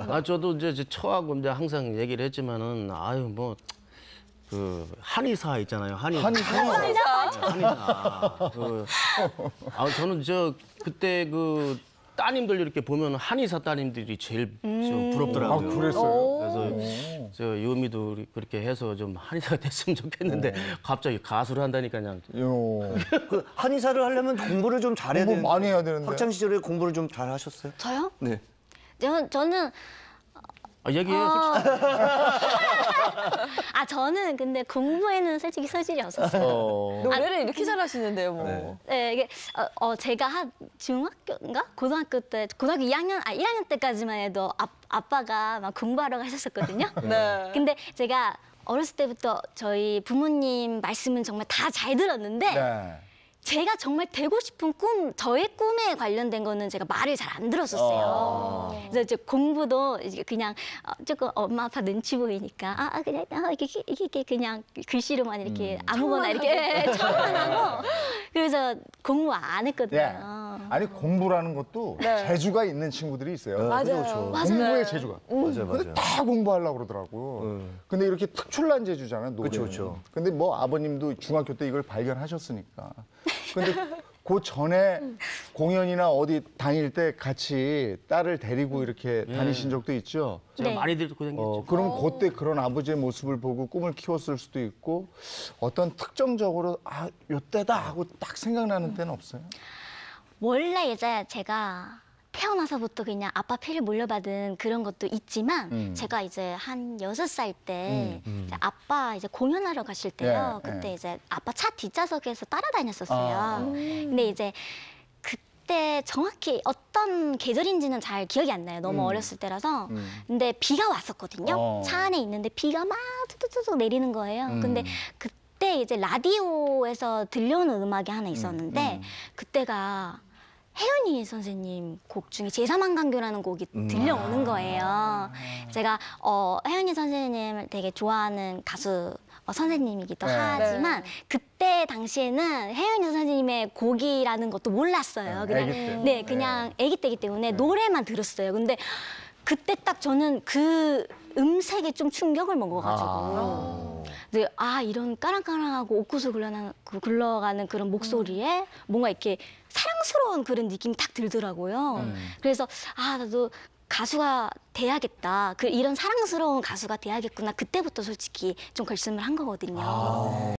저도 이제 처하고 이제 항상 얘기를 했지만은 아유 뭐 그 한의사 있잖아요. 한의사. 저는 그때 그 따님들 이렇게 보면 한의사 따님들이 제일 부럽더라고요. 아, 그랬어요? 그래서 저 요미도 그렇게 해서 좀 한의사가 됐으면 좋겠는데 갑자기 가수를 한다니까 그냥. 그 한의사를 하려면 공부를 좀 잘해야 공부 되는데. 많이 해야 되는데. 학창 시절에 공부를 좀 잘하셨어요? 저요? 네. 저는 얘기해요, 솔직히. 저는 근데 공부에는 솔직히 소질이 없었어요. 노래를 이렇게 잘하시는데요, 뭐. 네, 이게 제가 한 중학교인가 고등학교 1학년 때까지만 해도 아빠가 막 공부하러 가셨었거든요. 네. 근데 제가 어렸을 때부터 저희 부모님 말씀은 정말 다 잘 들었는데 네. 제가 정말 되고 싶은 저의 꿈에 관련된 거는 제가 말을 잘 안 들었었어요. 그래서 이제 공부도 이제 그냥 조금 엄마 아빠 눈치 보이니까 그냥 이게 그냥 글씨로만 이렇게 아무거나 이렇게 처만하고 그래서 공부 안 했거든요. 예. 아니 공부라는 것도 재주가 있는 친구들이 있어요. 맞아요. 공부의 재주가. 맞아요, 근데 다 공부하려고 그러더라고요. 근데 이렇게 특출난 재주잖아요, 노래는. 그쵸. 근데 뭐 아버님도 중학교 때 이걸 발견하셨으니까. 근데 그 전에 공연이나 어디 다닐 때 같이 딸을 데리고 이렇게 다니신 적도 있죠? 제가 네. 많이 들고 다녔죠. 그럼 그때 그런 아버지의 모습을 보고 꿈을 키웠을 수도 있고 어떤 특정적으로 요때다 하고 딱 생각나는 때는 없어요? 원래 이제 제가 태어나서부터 그냥 아빠 피를 물려받은 그런 것도 있지만 제가 이제 한 6살 때 이제 아빠 이제 공연하러 가실 때요. 그때 이제 아빠 차 뒷좌석에서 따라다녔었어요. 근데 이제 그때 정확히 어떤 계절인지는 잘 기억이 안 나요. 너무 어렸을 때라서. 근데 비가 왔었거든요. 차 안에 있는데 비가 막 툭툭툭 내리는 거예요. 근데 그때 이제 라디오에서 들려오는 음악이 하나 있었는데 그때가 혜은이 선생님 곡 중에 제3한강교라는 곡이 들려오는 거예요. 제가 혜은이 선생님을 되게 좋아하는 가수 선생님이기도 하지만 그때 당시에는 혜은이 선생님의 곡이라는 것도 몰랐어요. 그냥 아기 때. 네, 그냥 아기 때이기 때문에 노래만 들었어요. 근데 그때 딱 저는 그 음색에 좀 충격을 먹어가지고 근데 이런 까랑까랑하고 옥구슬 굴러가는 그런 목소리에 뭔가 이렇게 사랑스러운 그런 느낌이 딱 들더라고요. 그래서 나도 가수가 돼야겠다. 이런 사랑스러운 가수가 돼야겠구나. 그때부터 솔직히 좀 결심을 한 거거든요.